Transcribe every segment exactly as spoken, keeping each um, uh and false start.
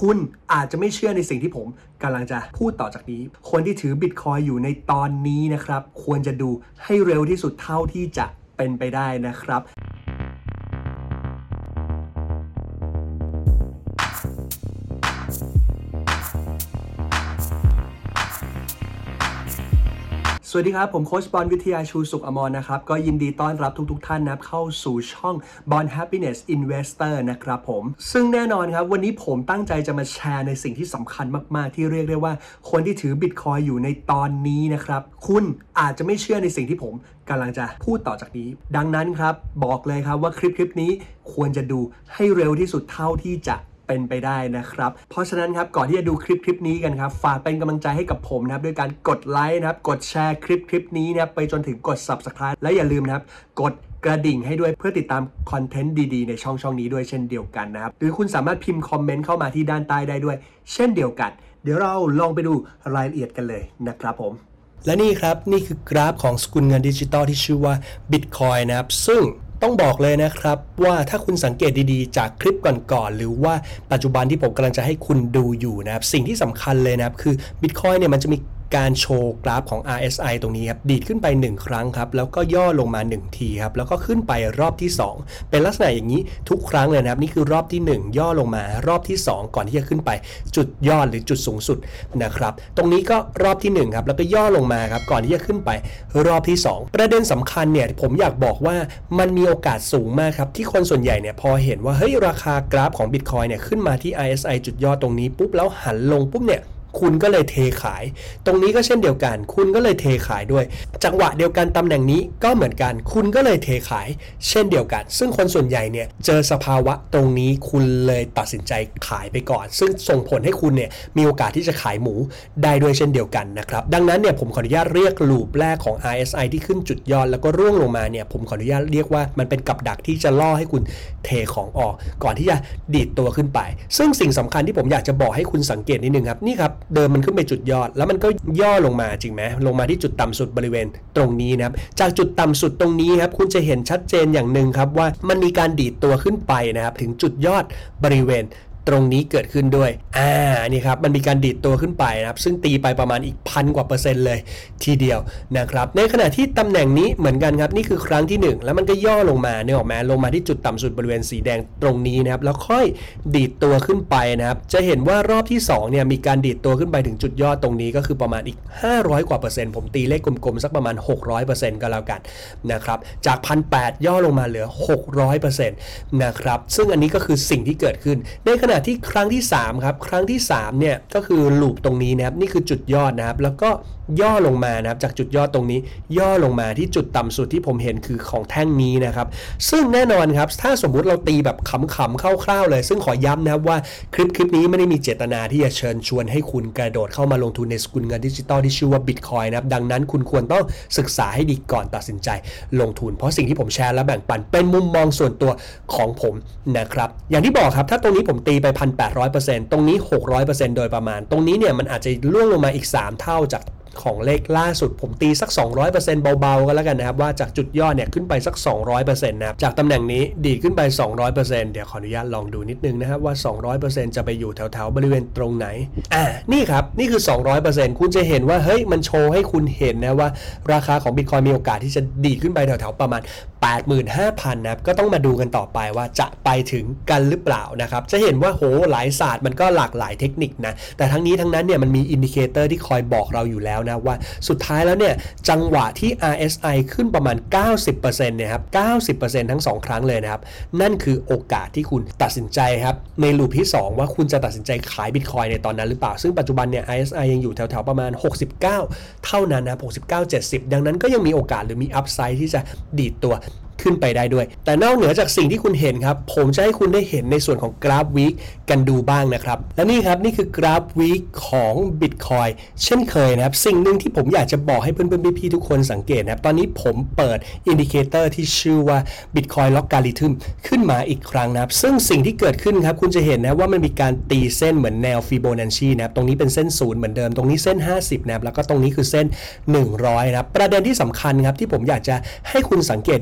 คุณอาจจะไม่เชื่อในสิ่งที่ผมกำลังจะพูดต่อจากนี้คนที่ถือ Bitcoin อยู่ในตอนนี้นะครับควรจะดูให้เร็วที่สุดเท่าที่จะเป็นไปได้นะครับสวัสดีครับผมโค้ชบอลวิทยาชูสุขอมรนะครับก็ยินดีต้อนรับทุกๆท่านนะครับเข้าสู่ช่อง Bond Happiness Investor นะครับผมซึ่งแน่นอนครับวันนี้ผมตั้งใจจะมาแชร์ในสิ่งที่สำคัญมากๆที่เรียกได้ว่าคนที่ถือ Bitcoin อยู่ในตอนนี้นะครับคุณอาจจะไม่เชื่อในสิ่งที่ผมกำลังจะพูดต่อจากนี้ดังนั้นครับบอกเลยครับว่าคลิปคลิปนี้ควรจะดูให้เร็วที่สุดเท่าที่จะเป็นไปได้นะครับเพราะฉะนั้นครับก่อนที่จะดูคลิปคลิปนี้กันครับฝากเป็นกำลังใจให้กับผมนะครับด้วยการกดไลค์นะครับกดแชร์คลิปคลิปนี้นะครับไปจนถึงกด Subscribe และอย่าลืมนะครับกดกระดิ่งให้ด้วยเพื่อติดตามคอนเทนต์ดีๆในช่องช่องนี้ด้วยเช่นเดียวกันนะครับหรือคุณสามารถพิมพ์คอมเมนต์เข้ามาที่ด้านใต้ได้ด้วยเช่นเดียวกันเดี๋ยวเราลองไปดูรายละเอียดกันเลยนะครับผมและนี่ครับนี่คือกราฟของสกุลเงินดิจิตอลที่ชื่อว่า Bitcoin นะครับซึ่งต้องบอกเลยนะครับว่าถ้าคุณสังเกตดีๆจากคลิปก่อนๆหรือว่าปัจจุบันที่ผมกำลังจะให้คุณดูอยู่นะครับสิ่งที่สำคัญเลยนะครับคือ Bitcoin เนี่ยมันจะมีการโชว์กราฟของ อาร์ เอส ไอ ตรงนี้ครับดีดขึ้นไปหนึ่งครั้งครับแล้วก็ย่อลงมาหนึ่งทีครับแล้วก็ขึ้นไปรอบที่สองเป็นลักษณะอย่างนี้ทุกครั้งเลยนะครับนี่คือรอบที่หนึ่งย่อลงมารอบที่สองก่อนที่จะขึ้นไปจุดยอดหรือจุดสูงสุดนะครับตรงนี้ก็รอบที่หนึ่งครับแล้วก็ย่อลงมาครับก่อนที่จะขึ้นไปรอบที่สองประเด็นสำคัญเนี่ยผมอยากบอกว่ามันมีโอกาสสูงมากครับที่คนส่วนใหญ่เนี่ยพอเห็นว่าเฮ้ยราคากราฟของ Bitcoin เนี่ยขึ้นมาที่ อาร์ เอส ไอ จุดยอดตรงนี้ปุ๊บแล้วหันลงปุ๊บเนี่ยคุณก็เลยเทขายตรงนี้ก็เช่นเดียวกันคุณก็เลยเทขายด้วยจังหวะเดียวกันตำแหน่งนี้ก็เหมือนกันคุณก็เลยเทขายเช่นเดียวกันซึ่งคนส่วนใหญ่เนี่ยเจอสภาวะตรงนี้คุณเลยตัดสินใจขายไปก่อนซึ่งส่งผลให้คุณเนี่ยมีโอกาสที่จะขายหมูได้ด้วยเช่นเดียวกันนะครับดังนั้นเนี่ยผมขออนุญาตเรียกลูปแรกของ อาร์ เอส ไอ ที่ขึ้นจุดยอดแล้วก็ร่วงลงมาเนี่ยผมขออนุญาตเรียกว่ามันเป็นกับดักที่จะล่อให้คุณเทของออกก่อนที่จะดีดตัวขึ้นไปซึ่งสิ่งสำคัญที่ผมอยากจะบอกให้คุณสังเกตนิดนึงครับนี่ครับเดิมมันขึ้นไปจุดยอดแล้วมันก็ย่อลงมาจริงไหมลงมาที่จุดต่ำสุดบริเวณตรงนี้นะครับจากจุดต่ำสุดตรงนี้ครับคุณจะเห็นชัดเจนอย่างหนึ่งครับว่ามันมีการดีดตัวขึ้นไปนะครับถึงจุดยอดบริเวณตรงนี้เกิดขึ้นด้วยอ่านี่ครับมันมีการดีดตัวขึ้นไปนะครับซึ่งตีไปประมาณอีกพันกว่าเปอร์เซ็นต์เลยทีเดียวนะครับในขณะที่ตำแหน่งนี้เหมือนกันครับนี่คือครั้งที่หนึ่งแล้วมันก็ย่อลงมาเนี่ยออกมาลงมาที่จุดต่ำสุดบริเวณสีแดงตรงนี้นะครับแล้วค่อยดีดตัวขึ้นไปนะครับจะเห็นว่ารอบที่สองเนี่ยมีการดีดตัวขึ้นไปถึงจุดยอดตรงนี้ก็คือประมาณอีกห้าร้อยกว่าเปอร์เซ็นต์ผมตีเลขกลมๆสักประมาณหกร้อยเปอร์เซ็นต์ก็แล้วกันนะครับจาก หนึ่งพันแปดร้อย ย่อลงมาเหลือ หกร้อยเปอร์เซ็นต์ นะครับซึ่งอันนี้ก็คือสิ่งที่เกิดขึ้นในขณะที่ครั้งที่สามครับครั้งที่สามเนี่ยก็คือลูปตรงนี้นะครับนี่คือจุดยอดนะครับแล้วก็ย่อลงมานะครับจากจุดยอดตรงนี้ย่อลงมาที่จุดต่ำสุดที่ผมเห็นคือของแท่งนี้นะครับซึ่งแน่นอนครับถ้าสมมุติเราตีแบบขำๆคร่าวๆเลยซึ่งขอย้ำนะครับว่าคลิปคลิปนี้ไม่ได้มีเจตนาที่จะเชิญชวนให้คุณกระโดดเข้ามาลงทุนในสกุลเงินดิจิตอลที่ชื่อว่า Bitcoin นะครับดังนั้นคุณควรต้องศึกษาให้ดีก่อนตัดสินใจลงทุนเพราะสิ่งที่ผมแชร์และแบ่งปันเป็นมุมมองส่วนตัวของผมนะครับอย่างที่บอกครับถ้าตรงนี้ผมตีไป หนึ่งพันแปดร้อยเปอร์เซ็นต์ ตรงนี้ หกร้อยเปอร์เซ็นต์ โดยประมาณตรงนี้เนี่ยมันอาจจะล่วงลงมาอีกสามเท่าจากของเลขล่าสุดผมตีสัก สองร้อยเปอร์เซ็นต์ เบาๆก็แล้วกันนะครับว่าจากจุดยอดเนี่ยขึ้นไปสัก สองร้อยเปอร์เซ็นต์ นะครับจากตำแหน่งนี้ดีดขึ้นไป สองร้อยเปอร์เซ็นต์ เดี๋ยวขออนุญาตลองดูนิดนึงนะครับว่า สองร้อยเปอร์เซ็นต์ จะไปอยู่แถวๆบริเวณตรงไหนอ่านี่ครับนี่คือ สองร้อยเปอร์เซ็นต์ คุณจะเห็นว่าเฮ้ยมันโชว์ให้คุณเห็นนะว่าราคาของ Bitcoin มีโอกาสที่จะดีดขึ้นไปแถวๆประมาณ แปดหมื่นห้าพัน นะครับก็ต้องมาดูกันต่อไปว่าจะไปถึงกันหรือเปล่านะครับจะเห็นว่าโหหลายศาสตร์มันก็หลากหลายเทคนิคนะแต่ทั้งนี้ทั้งนั้นเนี่ยมันมีอินดิเคเตอร์ที่คอยบอกเราอยู่แล้วนะว่าสุดท้ายแล้วเนี่ยจังหวะที่ อาร์ เอส ไอ ขึ้นประมาณ เก้าสิบเปอร์เซ็นต์ เนี่ยครับ เก้าสิบเปอร์เซ็นต์ ทั้งสองครั้งเลยนะครับนั่นคือโอกาสที่คุณตัดสินใจครับในลูปที่สองว่าคุณจะตัดสินใจขาย Bitcoin ในตอนนั้นหรือเปล่าซึ่งปัจจุบันเนี่ย อาร์ เอส ไอ ยังอยู่แถวๆประมาณหกสิบเก้าเท่านั้นนะหกสิบเก้า เจ็ดสิบดังนั้นก็ยังมีโอกาสหรือมีอัพไซด์ที่จะดีดตัวขึ้นไปได้ด้วยแต่นอกเหนือจากสิ่งที่คุณเห็นครับผมจะให้คุณได้เห็นในส่วนของกราฟวีคกันดูบ้างนะครับและนี่ครับนี่คือกราฟวีคของ Bitcoin เช่นเคยนะครับสิ่งหนึ่งที่ผมอยากจะบอกให้เพื่อนๆพี่ๆทุกคนสังเกตนะครับตอนนี้ผมเปิดอินดิเคเตอร์ที่ชื่อว่า Bitcoin Logarithm ขึ้นมาอีกครั้งนะครับซึ่งสิ่งที่เกิดขึ้นครับคุณจะเห็นนะว่ามันมีการตีเส้นเหมือนแนวฟิโบนัชชีนะครับตรงนี้เป็นเส้นศูนย์เหมือนเดิมตรงนี้เส้นห้าสิบนะครับแล้วก็ตรงนี้คือเส้นหนึ่งร้อยนะครับประเด็นที่สำคัญครับที่ผมอยากจะให้คุณสังเกตดีๆนะ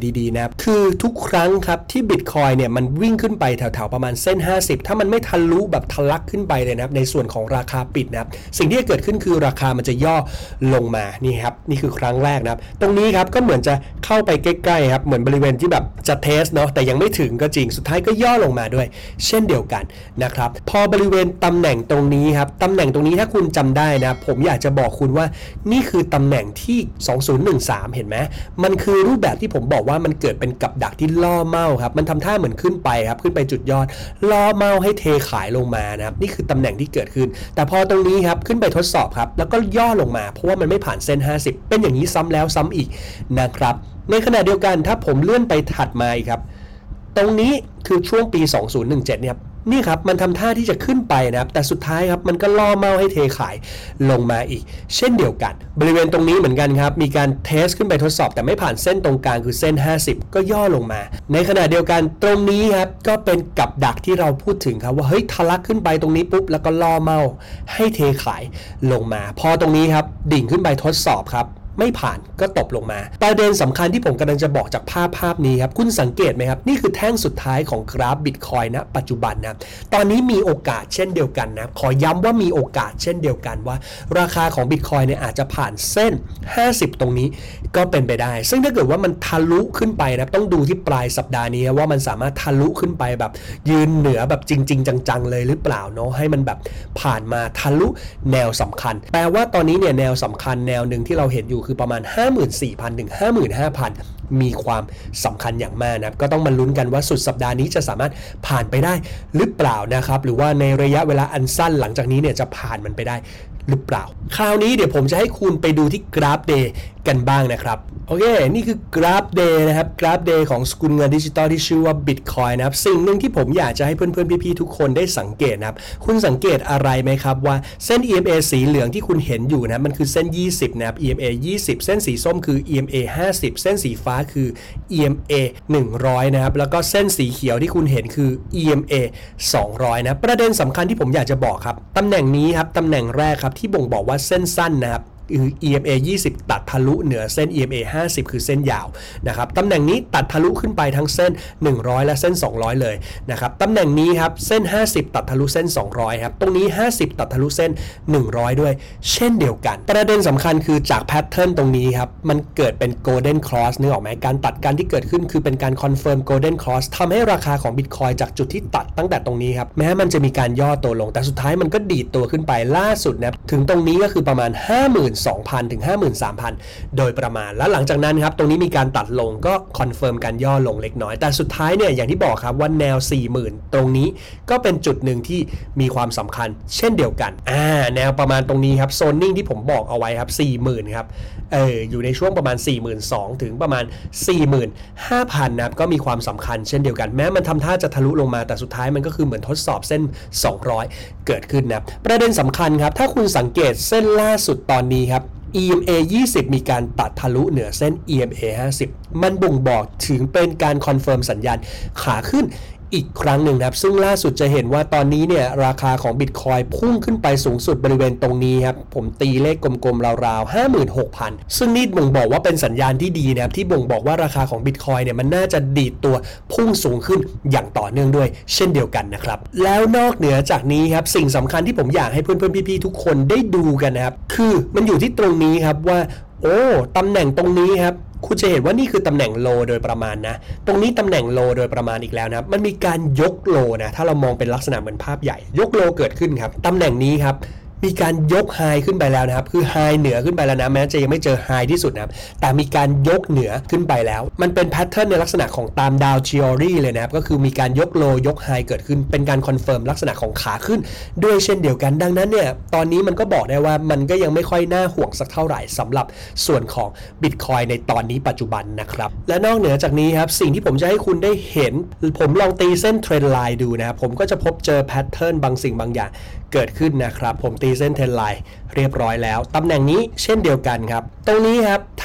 นะครับคือทุกครั้งครับที่ Bitcoin เนี่ยมันวิ่งขึ้นไปแถวๆประมาณเส้นห้าสิบถ้ามันไม่ทะลุแบบทะลักขึ้นไปเลยนะครับในส่วนของราคาปิดนะครับสิ่งที่จะเกิดขึ้นคือราคามันจะย่อลงมานี่ครับนี่คือครั้งแรกนะครับตรงนี้ครับก็เหมือนจะเข้าไปใกล้ๆครับเหมือนบริเวณที่แบบจะเทสเนาะแต่ยังไม่ถึงก็จริงสุดท้ายก็ย่อลงมาด้วยเช่นเดียวกันนะครับพอบริเวณตำแหน่งตรงนี้ครับตำแหน่งตรงนี้ถ้าคุณจำได้นะผมอยากจะบอกคุณว่านี่คือตำแหน่งที่สองพันสิบสามเห็นไหมมันคือรูปแบบที่ผมบอกว่ามันเกิดเป็นกับดักที่ล่อเมาครับมันทำท่าเหมือนขึ้นไปครับขึ้นไปจุดยอดล่อเมาให้เทขายลงมานะครับนี่คือตำแหน่งที่เกิดขึ้นแต่พอตรงนี้ครับขึ้นไปทดสอบครับแล้วก็ย่อลงมาเพราะว่ามันไม่ผ่านเส้นห้าสิบเป็นอย่างนี้ซ้ำแล้วซ้ำอีกนะครับในขณะเดียวกันถ้าผมเลื่อนไปถัดมาครับตรงนี้คือช่วงปีสองพันสิบเจ็ดเนี่ยนี่ครับมันทำท่าที่จะขึ้นไปนะครับแต่สุดท้ายครับมันก็ล่อเมาให้เทขายลงมาอีกเช่นเดียวกันบริเวณตรงนี้เหมือนกันครับมีการเทสขึ้นไปทดสอบแต่ไม่ผ่านเส้นตรงกลางคือเส้นห้าสิบก็ย่อลงมาในขณะเดียวกันตรงนี้ครับก็เป็นกับดักที่เราพูดถึงครับว่าเฮ้ยทะลักขึ้นไปตรงนี้ปุ๊บแล้วก็ล่อเมาให้เทขายลงมาพอตรงนี้ครับดิ่งขึ้นไปทดสอบครับไม่ผ่านก็ตกลงมาประเด็นสำคัญที่ผมกำลังจะบอกจากภาพภาพนี้ครับคุณสังเกตไหมครับนี่คือแท่งสุดท้ายของกราฟ Bitcoin ณปัจจุบันนะตอนนี้มีโอกาสเช่นเดียวกันนะขอย้ำว่ามีโอกาสเช่นเดียวกันว่าราคาของ Bitcoin เนี่ยอาจจะผ่านเส้นห้าสิบตรงนี้ก็เป็นไปได้ซึ่งถ้าเกิดว่ามันทะลุขึ้นไปนะต้องดูที่ปลายสัปดาห์นี้ว่ามันสามารถทะลุขึ้นไปแบบยืนเหนือแบบจริงๆจังๆเลยหรือเปล่าเนาะให้มันแบบผ่านมาทะลุแนวสำคัญแปลว่าตอนนี้เนี่ยแนวสำคัญแนวหนึ่งที่เราเห็นอยู่คือประมาณ ห้าหมื่นสี่พัน ถึง ห้าหมื่นห้าพัน มีความสำคัญอย่างมากนะครับก็ต้องมาลุ้นกันว่าสุดสัปดาห์นี้จะสามารถผ่านไปได้หรือเปล่านะครับหรือว่าในระยะเวลาอันสั้นหลังจากนี้เนี่ยจะผ่านมันไปได้หรือเปล่าคราวนี้เดี๋ยวผมจะให้คุณไปดูที่กราฟเดย์กันบ้างนะครับโอเคนี่คือกราฟเดย์นะครับกราฟเดย์ของสกุลเงินดิจิตอลที่ชื่อว่า Bitcoin นะครับสิ่งหนึ่งที่ผมอยากจะให้เพื่อนๆพี่ๆทุกคนได้สังเกตนะครับคุณสังเกตอะไรไหมครับว่าเส้น อี เอ็ม เอ สีเหลืองที่คุณเห็นอยู่นะมันคือเส้นยี่สิบนะครับ อี เอ็ม เอ ยี่สิบเส้นสีส้มคือ อี เอ็ม เอ ห้าสิบเส้นสีฟ้าคือ อี เอ็ม เอ หนึ่งร้อยนะครับแล้วก็เส้นสีเขียวที่คุณเห็นคือ อี เอ็ม เอ สองร้อยนะประเด็นสำคัญที่ผมอยากจะบอกครับตำแหน่งนี้ครับตำแหน่งแรกครับที่บ่งบอกว่าเส้นสั้นนะครับคือ อี เอ็ม เอ ยี่สิบตัดทะลุเหนือเส้น อี เอ็ม เอ ห้าสิบคือเส้นยาวนะครับตำแหน่งนี้ตัดทะลุขึ้นไปทั้งเส้นหนึ่งร้อยและเส้นสองร้อยเลยนะครับตำแหน่งนี้ครับเส้นห้าสิบตัดทะลุเส้นสองร้อยครับตรงนี้ห้าสิบตัดทะลุเส้นหนึ่งร้อยด้วยเช่นเดียวกันประเด็นสำคัญคือจากแพทเทิร์นตรงนี้ครับมันเกิดเป็น Golden Cross นึกออกไหมการตัดกันที่เกิดขึ้นคือเป็นการคอนเฟิร์ม Golden Cross ทำให้ราคาของ Bitcoin จากจุดที่ตัดตั้งแต่ตรงนี้ครับแม้มันจะมีการย่อตัวลงแต่สุดท้ายมันก็ดีดตัวขึ้นไปล่าสุดนะถึงตรงนี้ก็คือประมาณ ห้าหมื่นสองพัน ถึง ห้าหมื่นสามพัน โดยประมาณแล้วหลังจากนั้นครับตรงนี้มีการตัดลงก็คอนเฟิร์มการย่อลงเล็กน้อยแต่สุดท้ายเนี่ยอย่างที่บอกครับว่าแนว สี่หมื่น ตรงนี้ก็เป็นจุดหนึ่งที่มีความสำคัญเช่นเดียวกันอ่าแนวประมาณตรงนี้ครับโซนนิ่งที่ผมบอกเอาไว้ครับ สี่หมื่น ครับเอออยู่ในช่วงประมาณ สี่หมื่นสองพัน ถึงประมาณ สี่หมื่นห้าพัน นะครับก็มีความสำคัญเช่นเดียวกันแม้มันทำท่าจะทะลุลงมาแต่สุดท้ายมันก็คือเหมือนทดสอบเส้นสองร้อยเกิดขึ้นนะประเด็นสำคัญครับถ้าคุณสังเกตเส้นล่าสุดตอนนี้ครับอี เอ็ม เอ ยี่สิบมีการตัดทะลุเหนือเส้น อี เอ็ม เอ ห้าสิบมันบ่งบอกถึงเป็นการคอนเฟิร์มสัญญาณขาขึ้นอีกครั้งหนึ่งครับซึ่งล่าสุดจะเห็นว่าตอนนี้เนี่ยราคาของ Bitcoin พุ่งขึ้นไปสูงสุดบริเวณตรงนี้ครับผมตีเลขกลมๆราวๆ ห้าหมื่นหกพัน ซึ่งนี่บ่งบอกว่าเป็นสัญญาณที่ดีนะครับที่บ่งบอกว่าราคาของ Bitcoin เนี่ยมันน่าจะดีดตัวพุ่งสูงขึ้นอย่างต่อเนื่องด้วยเช่นเดียวกันนะครับแล้วนอกเหนือจากนี้ครับสิ่งสำคัญที่ผมอยากให้เพื่อนๆพี่ๆทุกคนได้ดูกันนะครับคือมันอยู่ที่ตรงนี้ครับว่าโอ้ตำแหน่งตรงนี้ครับคุณจะเห็นว่านี่คือตำแหน่งโลโดยประมาณนะตรงนี้ตำแหน่งโลโดยประมาณอีกแล้วนะครับมันมีการยกโลนะถ้าเรามองเป็นลักษณะเหมือนภาพใหญ่ยกโลเกิดขึ้นครับตำแหน่งนี้ครับมีการยกไฮขึ้นไปแล้วนะครับคือไฮเหนือขึ้นไปแล้วนะแม้จะยังไม่เจอไฮที่สุดนะครับแต่มีการยกเหนือขึ้นไปแล้วมันเป็นแพทเทิร์นในลักษณะของตามดาวจิออรี่เลยนะครับก็คือมีการยกโลยกไฮเกิดขึ้นเป็นการคอนเฟิร์มลักษณะของขาขึ้นด้วยเช่นเดียวกันดังนั้นเนี่ยตอนนี้มันก็บอกได้ว่ามันก็ยังไม่ค่อยน่าห่วงสักเท่าไหร่สำหรับส่วนของ Bitcoin ในตอนนี้ปัจจุบันนะครับและนอกเหนือจากนี้ครับสิ่งที่ผมจะให้คุณได้เห็นผมลองตีเส้นเทรนด์ไลน์ดูนะครับผมก็จะพบเจอแพทเทิร์นบางสิ่งบางอย่างเกิดขึ้นนะครับผมตีเส้นเทรนด์ไลน์เรียบร้อยแล้วตำแหน่งนี้เช่นเดียวกันครับตรงนี้ครับถ้า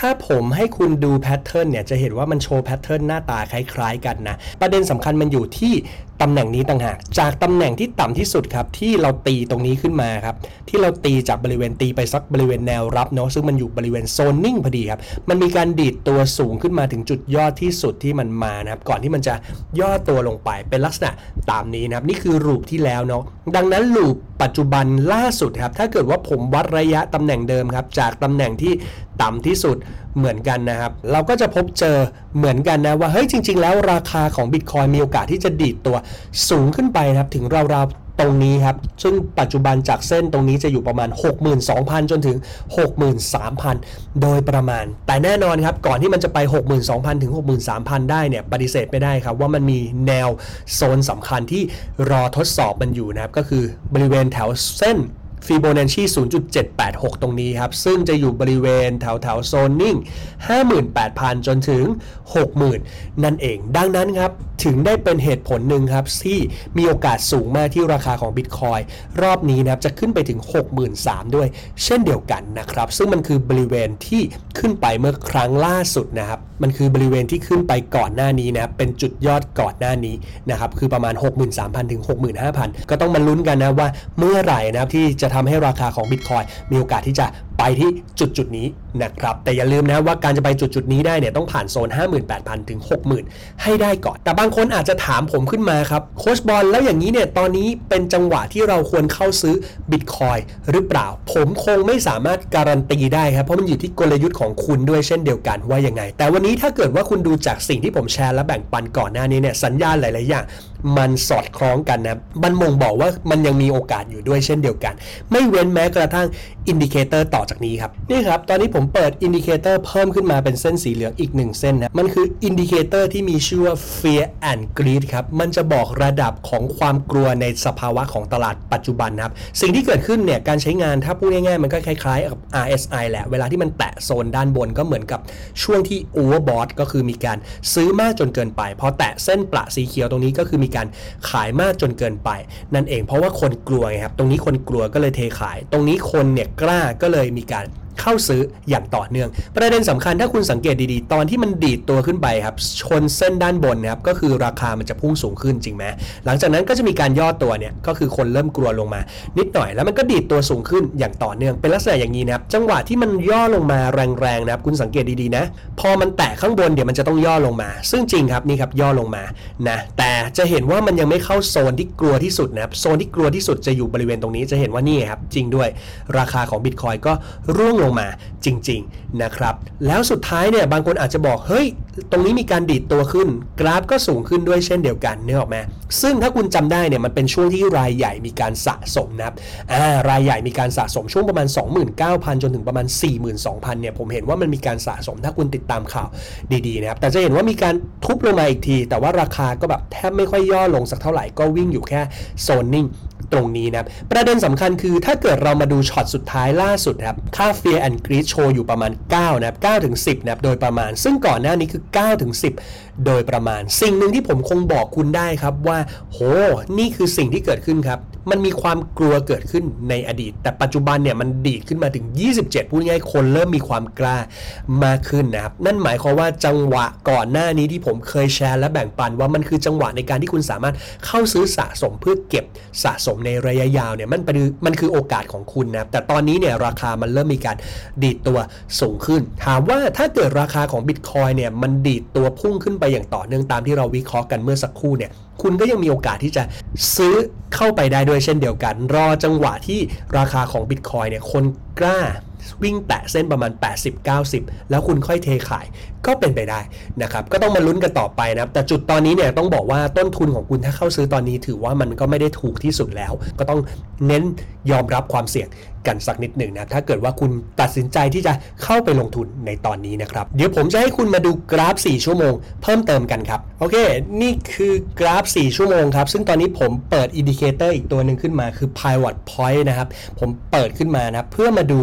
ถ้าผมให้คุณดูแพทเทิร์นเนี่ยจะเห็นว่ามันโชว์แพทเทิร์นหน้าตาคล้ายๆกันนะประเด็นสำคัญมันอยู่ที่ตำแหน่งนี้ต่างหากจากตำแหน่งที่ต่ำที่สุดครับที่เราตีตรงนี้ขึ้นมาครับที่เราตีจากบริเวณตีไปสักบริเวณแนวรับเนาะซึ่งมันอยู่บริเวณโซนนิ่งพอดีครับมันมีการดีดตัวสูงขึ้นมาถึงจุดยอดที่สุดที่มันมานะครับก่อนที่มันจะย่อตัวลงไปเป็นลักษณะตามนี้นะครับนี่คือรูปที่แล้วเนาะดังนั้นรูปปัจจุบันล่าสุดครับถ้าเกิดว่าผมวัดระยะตำแหน่งเดิมครับจากตำแหน่งที่ต่ำที่สุดเหมือนกันนะครับเราก็จะพบเจอเหมือนกันนะว่าเฮ้ยจริงๆแล้วราคาของ Bitcoin มีโอกาสที่จะดีดตัวสูงขึ้นไปนะครับถึงราวๆตรงนี้ครับซึ่งปัจจุบันจากเส้นตรงนี้จะอยู่ประมาณ หกหมื่นสองพัน จนถึง หกหมื่นสามพัน โดยประมาณแต่แน่นอนครับก่อนที่มันจะไป หกหมื่นสองพัน ถึง หกหมื่นสามพัน ได้เนี่ยปฏิเสธไม่ได้ครับว่ามันมีแนวโซนสำคัญที่รอทดสอบมันอยู่นะครับก็คือบริเวณแถวเส้นFibonacci ศูนย์จุดเจ็ดแปดหก ตรงนี้ครับซึ่งจะอยู่บริเวณแถวแถวโซนนิ่ง ห้าหมื่นแปดพัน จนถึง หกหมื่น นั่นเองดังนั้นครับถึงได้เป็นเหตุผลหนึ่งครับที่มีโอกาสสูงมากที่ราคาของ Bitcoin รอบนี้นะครับจะขึ้นไปถึง หกหมื่นสามพัน ด้วยเช่นเดียวกันนะครับซึ่งมันคือบริเวณที่ขึ้นไปเมื่อครั้งล่าสุดนะครับมันคือบริเวณที่ขึ้นไปก่อนหน้านี้นะครับเป็นจุดยอดก่อนหน้านี้นะครับคือประมาณ หกหมื่นสามพัน ถึง หกหมื่นห้าพัน ก็ต้องมาลุ้นกันนะว่าเมื่อไหร่นะครับที่จะทำให้ราคาของ Bitcoin มีโอกาสที่จะไปที่จุดจุดนี้นะครับแต่อย่าลืมนะว่าการจะไปจุดจุดนี้ได้เนี่ยต้องผ่านโซน ห้าหมื่นแปดพัน ถึง หกหมื่น ให้ได้ก่อนแต่บางคนอาจจะถามผมขึ้นมาครับโค้ชบอลแล้วอย่างนี้เนี่ยตอนนี้เป็นจังหวะที่เราควรเข้าซื้อ Bitcoin หรือเปล่าผมคงไม่สามารถการันตีได้ครับเพราะมันอยู่ที่กลยุทธ์ของคุณด้วยเช่นเดียวกันว่ายังไงแต่วันนี้ถ้าเกิดว่าคุณดูจากสิ่งที่ผมแชร์และแบ่งปันก่อนหน้านี้เนี่ยสัญญาณหลายๆอย่างมันสอดคล้องกันนะมันบ่งบอกว่ามันยังมีโอกาสอยู่ด้วยเช่นเดียวกันไม่เว้นแม้กระทั่งอินดิเคเตอร์ต่อจากนี้ครับนี่ครับตอนนี้ผมเปิดอินดิเคเตอร์เพิ่มขึ้นมาเป็นเส้นสีเหลืองอีกหนึ่งเส้นนะมันคืออินดิเคเตอร์ที่มีชื่อว่า Fear and Greed ครับมันจะบอกระดับของความกลัวในสภาวะของตลาดปัจจุบันครับสิ่งที่เกิดขึ้นเนี่ยการใช้งานถ้าพูดง่ายๆมันก็คล้ายๆกับ อาร์ เอส ไอ แหละเวลาที่มันแตะโซนด้านบนก็เหมือนกับช่วงที่ Overbought ก็คือมีการซื้อมากจนเกินไปพอแตะเส้นประสีเขียวตรงนี้ก็คือมีการขายมากจนเกินไปนั่นเองเพราะว่าคนกลัวไงครับตรงนี้คนกลัวก็เลยเทขายตรงนี้คนเนี่ยกล้าก็เลยมีการเข้าซื้ออย่างต่อเนื่องประเด็นสำคัญถ้าคุณสังเกตดีๆตอนที่มันดีดตัวขึ้นไปครับชนเส้นด้านบนนะครับก็คือราคามันจะพุ่งสูงขึ้นจริงไหมหลังจากนั้นก็จะมีการย่อตัวเนี่ยก็คือคนเริ่มกลัวลงมานิดหน่อยแล้วมันก็ดีดตัวสูงขึ้นอย่างต่อเนื่องเป็นลักษณะอย่างนี้นะครับจังหวะที่มันย่อลงมาแรงๆนะครับคุณสังเกตดีๆนะพอมันแตะข้างบนเดี๋ยวมันจะต้องย่อลงมาซึ่งจริงครับนี่ครับย่อลงมานะแต่จะเห็นว่ามันยังไม่เข้าโซนที่กลัวที่สุดนะครับโซนที่กลัวที่สุดจะอยู่บริเวณตรงนี้จะเห็นว่านี่ครับจริงด้วยราคาของ Bitcoin ก็ร่วงลงมาจริงๆนะครับแล้วสุดท้ายเนี่ยบางคนอาจจะบอกเฮ้ยตรงนี้มีการดีดตัวขึ้นกราฟก็สูงขึ้นด้วยเช่นเดียวกันนึกออกไหมซึ่งถ้าคุณจำได้เนี่ยมันเป็นช่วงที่รายใหญ่มีการสะสมนะครับอ่ารายใหญ่มีการสะสมช่วงประมาณ สองหมื่นเก้าพัน จนถึงประมาณ สี่หมื่นสองพัน เนี่ยผมเห็นว่ามันมีการสะสมถ้าคุณติดตามข่าวดีๆนะครับแต่จะเห็นว่ามีการทุบลงมาอีกทีแต่ว่าราคาก็แบบแทบไม่ค่อยย่อลงสักเท่าไหร่ก็วิ่งอยู่แค่โซนนิ่งตรงนี้นะประเด็นสำคัญคือถ้าเกิดเรามาดูช็อตสุดท้ายล่าสุดครับค่า Fear and Greed โชว์อยู่ประมาณเก้านะครับเก้าถึงสิบนะครับโดยประมาณซึ่งก่อนหน้านี้คือเก้าถึงสิบโดยประมาณสิ่งหนึ่งที่ผมคงบอกคุณได้ครับว่าโหนี่คือสิ่งที่เกิดขึ้นครับมันมีความกลัวเกิดขึ้นในอดีตแต่ปัจจุบันเนี่ยมันดีดขึ้นมาถึงยี่สิบเจ็ดพูดง่ายๆคนเริ่มมีความกล้ามากขึ้นนะครับนั่นหมายความว่าจังหวะก่อนหน้านี้ที่ผมเคยแชร์และแบ่งปันว่ามันคือจังหวะในการที่คุณสามารถเข้าซื้อสะสมเพื่อเก็บสะสมในระยะยาวเนี่ยมันเป็นมันคือโอกาสของคุณนะแต่ตอนนี้เนี่ยราคามันเริ่มมีการดีดตัวสูงขึ้นถามว่าถ้าเกิดราคาของ Bitcoin เนี่ยมันดีดตัวพุ่งขึ้นไปอย่างต่อเนื่องตามที่เราวิเคราะห์กันเมื่อสักครู่เนี่ยคุณก็ยังมีโอกาสที่จะซื้อเข้าไปได้ด้วยเช่นเดียวกันรอจังหวะที่ราคาของ Bitcoin เนี่ยคนกล้าวิ่งแตะเส้นประมาณ แปดสิบ เก้าสิบ แล้วคุณค่อยเทขายก็เป็นไปได้นะครับก็ต้องมาลุ้นกันต่อไปนะครับแต่จุดตอนนี้เนี่ยต้องบอกว่าต้นทุนของคุณถ้าเข้าซื้อตอนนี้ถือว่ามันก็ไม่ได้ถูกที่สุดแล้วก็ต้องเน้นยอมรับความเสี่ยงกันสักนิดหนึ่งนะถ้าเกิดว่าคุณตัดสินใจที่จะเข้าไปลงทุนในตอนนี้นะครับเดี๋ยวผมจะให้คุณมาดูกราฟสี่ชั่วโมงเพิ่มเติมกันครับโอเคนี่คือกราฟสี่ชั่วโมงครับซึ่งตอนนี้ผมเปิดอินดิเคเตอร์อีกตัวหนึ่งขึ้นมาคือ Pivot Point นะครับผมเปิดขึ้นมานะเพื่อมาดูนิดนึงครับ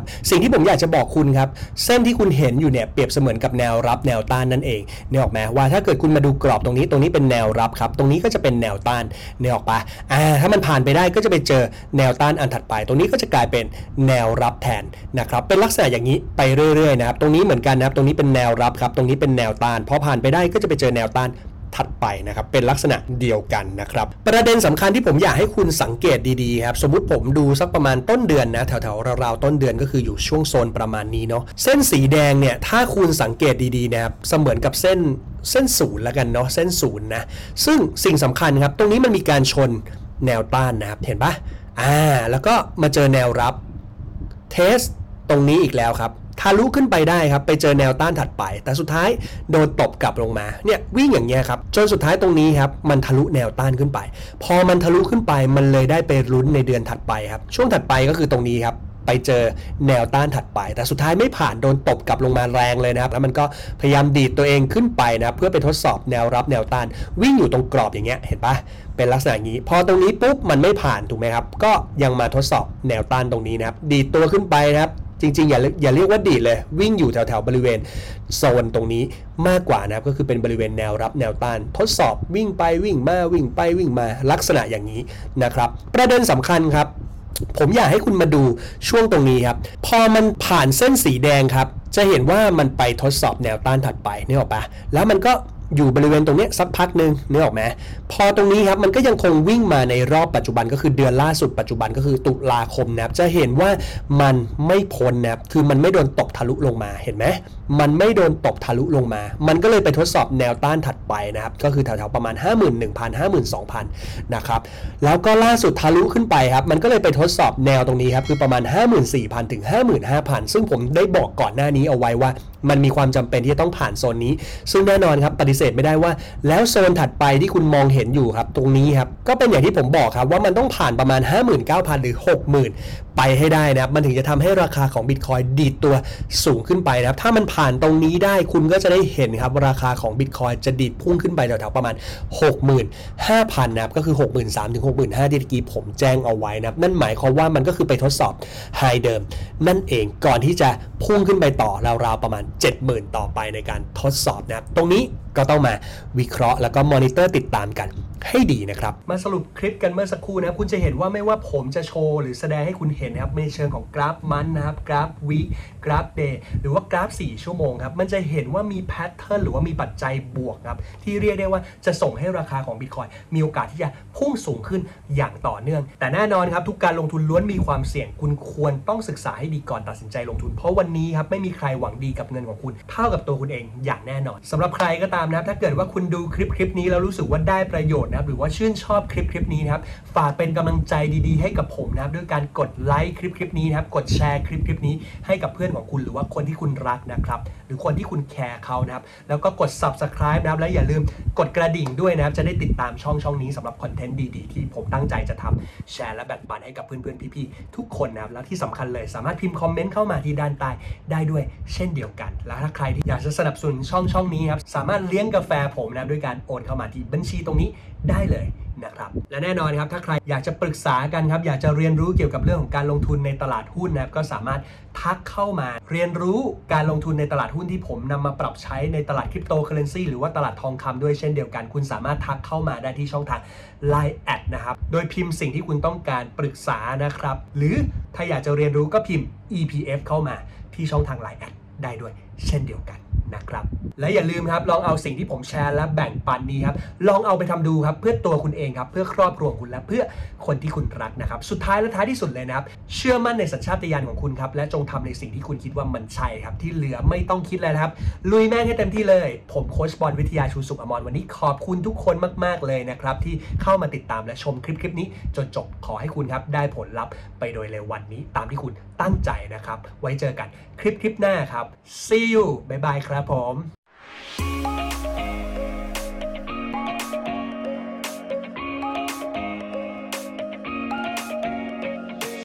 สิ่งที่ผมอยากจะบอกคุณครับเส้นที่คุณเห็นอยู่เนี่ยเปรียบเสมือนกับแนวรับแนวต้านนั่นเองเนี่ยออกไหมว่าถ้าเกิดคุณมาดูกรอบตรงนี้ตรงนี้เป็นแนวรับครับตรงนี้ก็จะเป็นแนวต้านเนี่ยออกปะอ่าถ้ามันผ่านไปได้ก็จะไปเจอแนวต้านอันถัดไปตรงนี้ก็จะกลายเป็นแนวรับแทนนะครับเป็นลักษณะอย่างนี้ไปเรื่อยๆนะครับตรงนี้เหมือนกันนะครับตรงนี้เป็นแนวรับครับตรงนี้เป็นแนวต้านพอผ่านไปได้ก็จะไปเจอแนวต้านถัดไปนะครับเป็นลักษณะเดียวกันนะครับประเด็นสำคัญที่ผมอยากให้คุณสังเกตดีๆครับสมมุติผมดูสักประมาณต้นเดือนนะแถวๆราวๆต้นเดือนก็คืออยู่ช่วงโซนประมาณนี้เนาะเส้นสีแดงเนี่ยถ้าคุณสังเกตดีๆนะครับเสมือนกับเส้นเส้นศูนย์แล้วกันเนาะเส้นศูนย์นะซึ่งสิ่งสำคัญครับตรงนี้มันมีการชนแนวต้านนะครับเห็นปะอ่าแล้วก็มาเจอแนวรับเทสตรงนี้อีกแล้วครับทะลุขึ้นไปได้ครับไปเจอแนวต้านถัดไปแต่สุดท้ายโดนตบกลับลงมาเนี่ยวิ่งอย่างเงี้ยครับจนสุดท้ายตรงนี้ครับมันทะลุแนวต้านขึ้นไปพอมันทะลุขึ้นไปมันเลยได้ไปลุ้นในเดือนถัดไปครับช่วงถัดไปก็คือตรงนี้ครับไปเจอแนวต้านถัดไปแต่สุดท้ายไม่ผ่านโดนตบกลับลงมาแรงเลยนะครับแล้วมันก็พยายามดีดตัวเองขึ้นไปนะเพื่อไปทดสอบแนวรับแนวต้านวิ่งอยู่ตรงกรอบอย่างเงี้ยเห็นปะเป็นลักษณะอย่างนี้พอตรงนี้ปุ๊บมันไม่ผ่านถูกไหมครับก็ยังมาทดสอบแนวต้านตรงนี้นะครับดีดตัวขึ้นไปนะครับจริงๆอย่าอย่าเรียกว่าดีดเลยวิ่งอยู่แถวๆบริเวณโซนตรงนี้มากกว่านะครับก็คือเป็นบริเวณแนวรับแนวต้านทดสอบวิ่งไปวิ่งมาวิ่งไปวิ่งมาลักษณะอย่างนี้นะครับประเด็นสำคัญครับผมอยากให้คุณมาดูช่วงตรงนี้ครับพอมันผ่านเส้นสีแดงครับจะเห็นว่ามันไปทดสอบแนวต้านถัดไปนึกออกปะแล้วมันก็อยู่บริเวณตรงนี้สักพักหนึ่งนึกออกไหมพอตรงนี้ครับมันก็ยังคงวิ่งมาในรอบปัจจุบันก็คือเดือนล่าสุดปัจจุบันก็คือตุลาคมนะครับจะเห็นว่ามันไม่พ้นนะครับคือมันไม่โดนตบทะลุลงมาเห็นไหมมันไม่โดนตบทะลุลงมามันก็เลยไปทดสอบแนวต้านถัดไปนะครับก็คือแถวๆประมาณ ห้าหมื่นหนึ่งพัน ห้าหมื่นสองพัน นะครับแล้วก็ล่าสุดทะลุขึ้นไปครับมันก็เลยไปทดสอบแนวตรงนี้ครับคือประมาณ ห้าหมื่นสี่พัน ถึง ห้าหมื่นห้าพัน ซึ่งผมได้บอกก่อนหน้านี้เอาไว้ว่ามันมีความจำเป็นที่จะต้องผ่านโซนนี้ซึ่งแน่นอนครับปฏิเสธไม่ได้ว่าแล้วโซนถัดไปที่คุณมองเห็นอยู่ครับตรงนี้ครับก็เป็นอย่างที่ผมบอกครับว่ามันต้องผ่านประมาณ ห้าหมื่นเก้าพัน หรือ หกหมื่น ไปให้ได้นะครับมันถึงจะทำให้ราคาของ Bitcoin ดีดตัวสูงขึ้นไปนะครับถ้ามันผ่านตรงนี้ได้คุณก็จะได้เห็นครับราคาของ Bitcoin จะดีดพุ่งขึ้นไปแถวๆประมาณ หกหมื่นห้าพัน นะครับก็คือ หกหมื่นสามพัน ถึง หกหมื่นห้าพัน ที่เมื่อกี้ผมแจ้งเอาไว้นะครับนั่นหมายความว่ามันก็คือไปทดสอบไฮเดิมนั่นเองก่อนที่จะพุ่งขึ้นไปต่อราวๆประมาณ เจ็ดหมื่น ต่อไปในการทดสอบนะครับตรงนี้ก็ต้องมาวิเคราะห์แล้วก็มอนิเตอร์ติดตามกันให้ดีนะครับมาสรุปคลิปกันเมื่อสักครู่นะคุณจะเห็นว่าไม่ว่าผมจะโชว์หรือแสดงให้คุณเห็นนะครับในเชิงของกราฟมันนะครับกราฟวีคกราฟเดย์หรือว่ากราฟสี่ชั่วโมงครับมันจะเห็นว่ามีแพทเทิร์นหรือว่ามีปัจจัยบวกครับที่เรียกได้ว่าจะส่งให้ราคาของ Bitcoin มีโอกาสที่จะพุ่งสูงขึ้นอย่างต่อเนื่องแต่แน่นอนครับทุกการลงทุนล้วนมีความเสี่ยงคุณควรต้องศึกษาให้ดีก่อนตัดสินใจลงทุนเพราะวันนี้ครับไม่มีใครหวังดีกับเงินของคุณเท่ากับตัวคุณเองอย่างแน่นอนสำหรับใครก็ตามนะครับถ้าเกิดว่าคุณดูคลิปคลิปนี้แล้วรู้สึกว่าได้ประโยชน์นะครับหรือว่าชื่นชอบคลิปคลิปนี้นะครับฝากเป็นกำลังใจดีๆให้กับผมนะครับด้วยการกดไลค์คลิปคลิปนี้นะครับกดแชร์คลิปคลิปนี้ให้กับเพื่อนของคุณหรือว่าคนที่คุณรักนะครับหรือคนที่คุณแคร์เขานะครับแล้วก็กด ซับสไครบ์ นะครับและอย่าลืมกดกระดิ่งด้วยนะครับจะได้ติดตามช่องช่องนี้สำหรับคอนเทนต์ดีๆที่ผมตั้งใจจะทำแชร์และแบ่งปันให้กับเพื่อนๆพี่ๆทุกคนนะครับแล้วที่สำคัญเลยสามารถพิมพ์คอมเมนต์เข้ามาที่ด้านใต้ได้ด้วยเช่นเดียวกันแล้วถ้าใครที่อยากจะสนับสนุนช่องช่องนี้ครับสามารถเลี้ยงกาแฟผมนะครับด้วยการโอนเข้ามาที่บัญชีตรงนี้ได้เลยนะครับและแน่นอนครับถ้าใครอยากจะปรึกษากันครับอยากจะเรียนรู้เกี่ยวกับเรื่องของการลงทุนในตลาดหุ้นนะครับก็สามารถทักเข้ามาเรียนรู้การลงทุนในตลาดหุ้นที่ผมนำมาปรับใช้ในตลาดคริปโตเคอเรนซีหรือว่าตลาดทองคำด้วยเช่นเดียวกันคุณสามารถทักเข้ามาได้ที่ช่องทาง ไลน์ แอด นะครับโดยพิมพ์สิ่งที่คุณต้องการปรึกษานะครับหรือถ้าอยากจะเรียนรู้ก็พิมพ์ อี พี เอฟ เข้ามาที่ช่องทาง ไลน์ แอด ได้ด้วยเช่นเดียวกันนะครับและอย่าลืมครับลองเอาสิ่งที่ผมแชร์และแบ่งปันนี้ครับลองเอาไปทำดูครับเพื่อตัวคุณเองครับเพื่อครอบครัวคุณและเพื่อคนที่คุณรักนะครับสุดท้ายและท้ายที่สุดเลยนะครับเชื่อมั่นในสัญชาตญาณของคุณครับและจงทำในสิ่งที่คุณคิดว่ามันใช่ครับที่เหลือไม่ต้องคิดเลยนะครับลุยแม่งให้เต็มที่เลยผมโค้ชบอลวิทยาชูสุขอมรวันนี้ขอบคุณทุกคนมากๆเลยนะครับที่เข้ามาติดตามและชมคลิปคลิปนี้จนจบขอให้คุณครับได้ผลลัพธ์ไปโดยเร็ววันนี้ตามที่คุณตั้งใจนะครับไว้เจอกันคลิปคลิปหน้าครับ see you บ๊ายบายครับผม